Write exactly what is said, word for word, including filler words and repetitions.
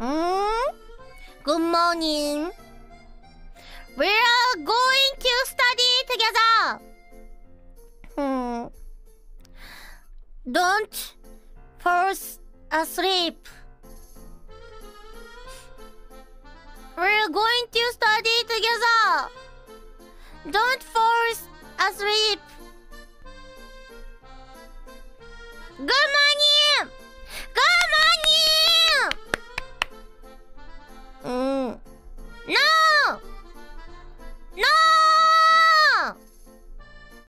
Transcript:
Mm? Good morning. We are going to study together. Hmm. Don't fall asleep. We're going to study